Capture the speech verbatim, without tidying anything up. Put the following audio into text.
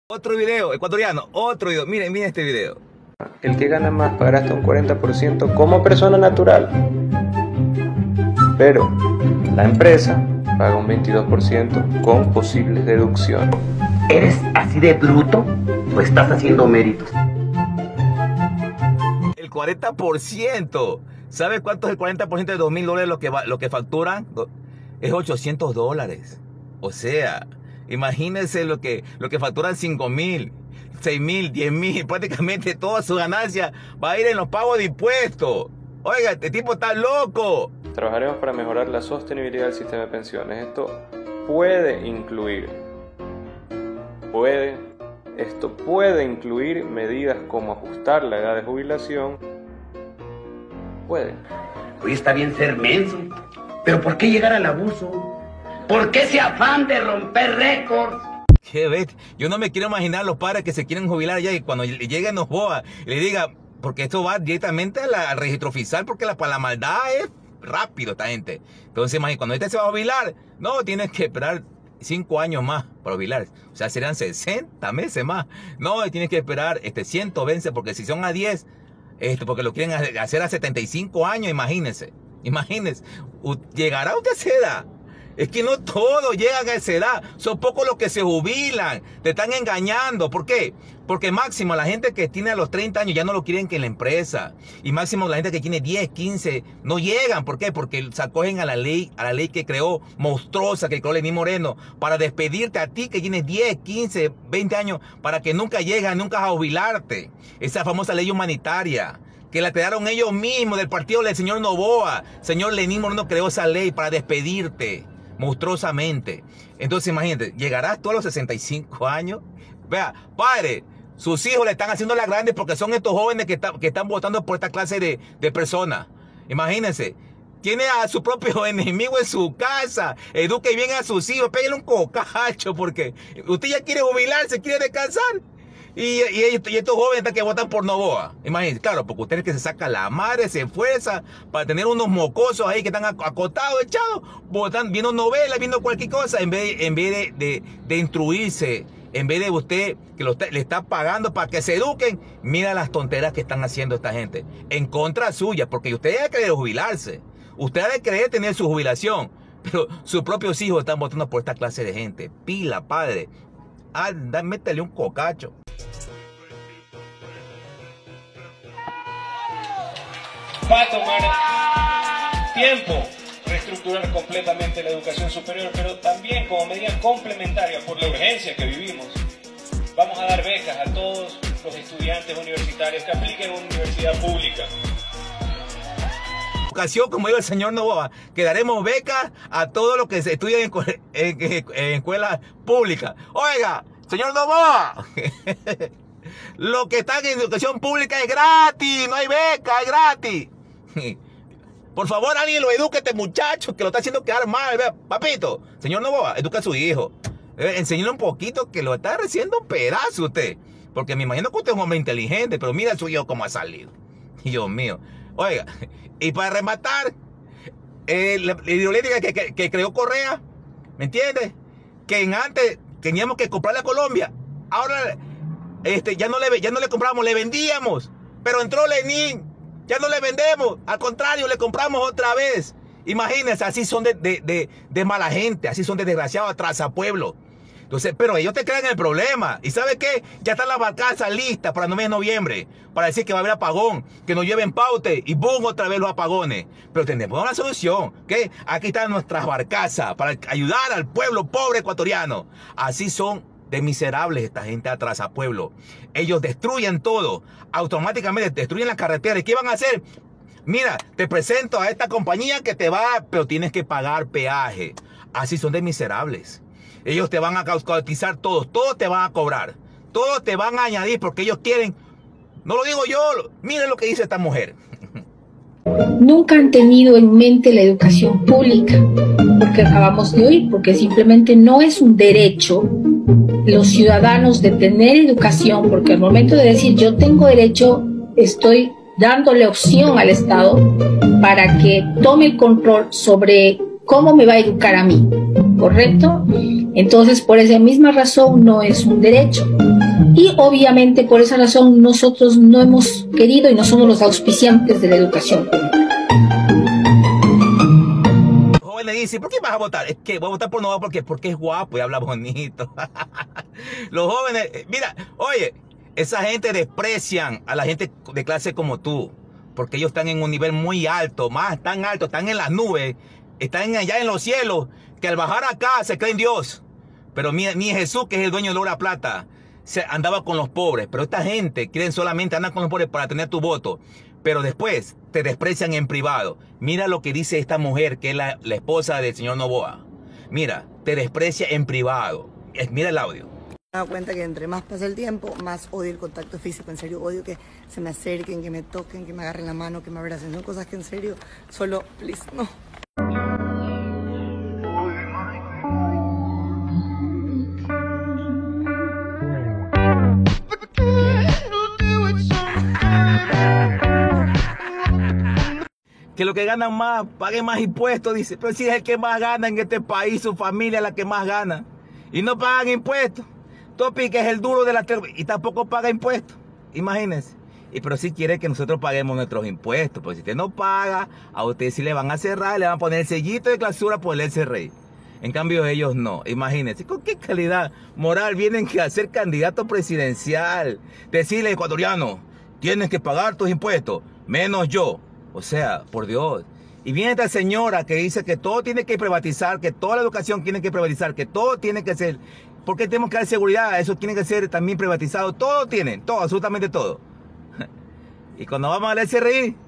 Otro video, ecuatoriano, otro video. Miren, miren este video. El que gana más pagará hasta un cuarenta por ciento como persona natural. Pero la empresa paga un veintidós por ciento con posibles deducciones. ¿Eres así de bruto o estás haciendo méritos? El cuarenta por ciento. ¿Sabe cuánto es el cuarenta por ciento de dos mil dólares lo que, va, lo que facturan? Es ochocientos dólares. O sea, imagínense lo que, lo que facturan cinco mil, seis mil, diez mil. Prácticamente toda su ganancia va a ir en los pagos de impuestos. Oiga, este tipo está loco. Trabajaremos para mejorar la sostenibilidad del sistema de pensiones. Esto puede incluir, puede, esto puede incluir medidas como ajustar la edad de jubilación. Puede. Hoy está bien ser menso, pero ¿por qué llegar al abuso? ¿Por qué ese afán de romper récords? ¿Qué ves? Yo no me quiero imaginar los padres que se quieren jubilar ya y cuando lleguen Novoa le diga, porque esto va directamente a la, al registro fiscal, porque la, para la maldad es rápido esta gente. Entonces, imagínate, cuando este se va a jubilar, no, tienes que esperar cinco años más para jubilar. O sea, serán sesenta meses más. No, tienes que esperar este, ciento veinte, porque si son a diez, este, porque lo quieren hacer a setenta y cinco años, imagínense. Imagínense, ¿llegará usted a esa edad? Es que no todos llegan a esa edad. Son pocos los que se jubilan. Te están engañando. ¿Por qué? Porque máximo la gente que tiene a los treinta años ya no lo quieren que en la empresa. Y máximo la gente que tiene diez, quince no llegan. ¿Por qué? Porque se acogen a la ley, a la ley que creó monstruosa, que creó Lenín Moreno, para despedirte a ti que tienes diez, quince, veinte años, para que nunca llegas, nunca a jubilarte. Esa famosa ley humanitaria, que la crearon ellos mismos del partido del señor Novoa. Señor Lenín Moreno creó esa ley para despedirte monstruosamente. Entonces imagínate, llegarás tú a los sesenta y cinco años. Vea, padre, sus hijos le están haciendo las grandes porque son estos jóvenes que, está, que están votando por esta clase de, de personas. Imagínense, tiene a su propio enemigo en su casa. Eduque bien a sus hijos, pégale un cocacho porque usted ya quiere jubilarse, quiere descansar. Y, y, y estos jóvenes están que votan por Novoa. Imagínense, claro, porque ustedes que se saca la madre, se esfuerza para tener unos mocosos ahí que están acotados, echados, votan, viendo novelas, viendo cualquier cosa, en vez, en vez de, de, de instruirse, en vez de usted que lo está, le está pagando para que se eduquen. Mira las tonteras que están haciendo esta gente en contra suya, porque usted debe querer jubilarse, usted debe querer tener su jubilación, pero sus propios hijos están votando por esta clase de gente. Pila, padre, anda, métele un cocacho. Va a tomar tiempo reestructurar completamente la educación superior, pero también como medida complementaria por la urgencia que vivimos, vamos a dar becas a todos los estudiantes universitarios que apliquen en una universidad pública. Educación, como dijo el señor Novoa, que daremos becas a todos los que se estudian en, en, en, en escuelas públicas. Oiga, señor Novoa, lo que están en educación pública es gratis, no hay beca, es gratis. Por favor, alguien lo eduque a este muchacho que lo está haciendo quedar mal. Vea, papito, señor Novoa, educa a su hijo. Eh, enséñale un poquito que lo está haciendo un pedazo usted. Porque me imagino que usted es un hombre inteligente, pero mira a su hijo cómo ha salido. Dios mío. Oiga, y para rematar, eh, la, la hidroeléctrica que, que, que creó Correa, ¿me entiendes? Que en antes teníamos que comprarle a Colombia. Ahora este, ya, no le, ya no le compramos, le vendíamos. Pero entró Lenín. Ya no le vendemos, al contrario, le compramos otra vez. Imagínense, así son de, de, de, de mala gente, así son de desgraciados, atrasa pueblo. Entonces, pero ellos te crean el problema. ¿Y sabe qué? Ya están las barcazas listas para el mes de noviembre, para decir que va a haber apagón, que nos lleven paute y boom, otra vez los apagones. Pero tenemos una solución, ¿qué? Aquí están nuestras barcazas para ayudar al pueblo pobre ecuatoriano. Así son de miserables esta gente atrasa pueblo. Ellos destruyen todo, automáticamente destruyen las carreteras. ¿Y qué van a hacer? Mira, te presento a esta compañía que te va, pero tienes que pagar peaje. Así son de miserables. Ellos te van a cotizar todos, todos te van a cobrar, todos te van a añadir porque ellos quieren. No lo digo yo, miren lo que dice esta mujer. Nunca han tenido en mente la educación pública, porque acabamos de oír, porque simplemente no es un derecho los ciudadanos de tener educación, porque al momento de decir yo tengo derecho, estoy dándole opción al Estado para que tome el control sobre cómo me va a educar a mí, ¿correcto? Entonces, por esa misma razón no es un derecho. Y obviamente por esa razón nosotros no hemos querido y no somos los auspiciantes de la educación pública. Los jóvenes dicen, ¿por qué vas a votar? Es que voy a votar por no porque, porque es guapo y habla bonito. Los jóvenes, mira, oye, esa gente desprecian a la gente de clase como tú, porque ellos están en un nivel muy alto, más tan alto, están en las nubes, están allá en los cielos, que al bajar acá se creen Dios. Pero ni, ni Jesús, que es el dueño de oro y la plata, se andaba con los pobres. Pero esta gente quieren solamente andar con los pobres para tener tu voto. Pero después te desprecian en privado. Mira lo que dice esta mujer, que es la, la esposa del señor Noboa. Mira, te desprecia en privado. Es, mira el audio. Me he dado cuenta que entre más pasa el tiempo, más odio el contacto físico. En serio, odio que se me acerquen, que me toquen, que me agarren la mano, que me abracen. Son cosas que en serio, solo, please, no. Que los que ganan más paguen más impuestos, dice. Pero si es el que más gana en este país, su familia es la que más gana. Y no pagan impuestos. Topi, que es el duro de la tele, y tampoco paga impuestos. Imagínense. Y pero si quiere que nosotros paguemos nuestros impuestos. Porque si usted no paga, a usted sí le van a cerrar, le van a poner el sellito de clausura por el C R I. En cambio ellos no. Imagínense. ¿Con qué calidad moral vienen a ser candidato presidencial? Decirle, ecuatoriano, tienes que pagar tus impuestos, menos yo. O sea, por Dios. Y viene esta señora que dice que todo tiene que privatizar, que toda la educación tiene que privatizar, que todo tiene que ser... ¿Por qué tenemos que dar seguridad? Eso tiene que ser también privatizado. Todo tienen, todo, absolutamente todo. Y cuando vamos al S R I,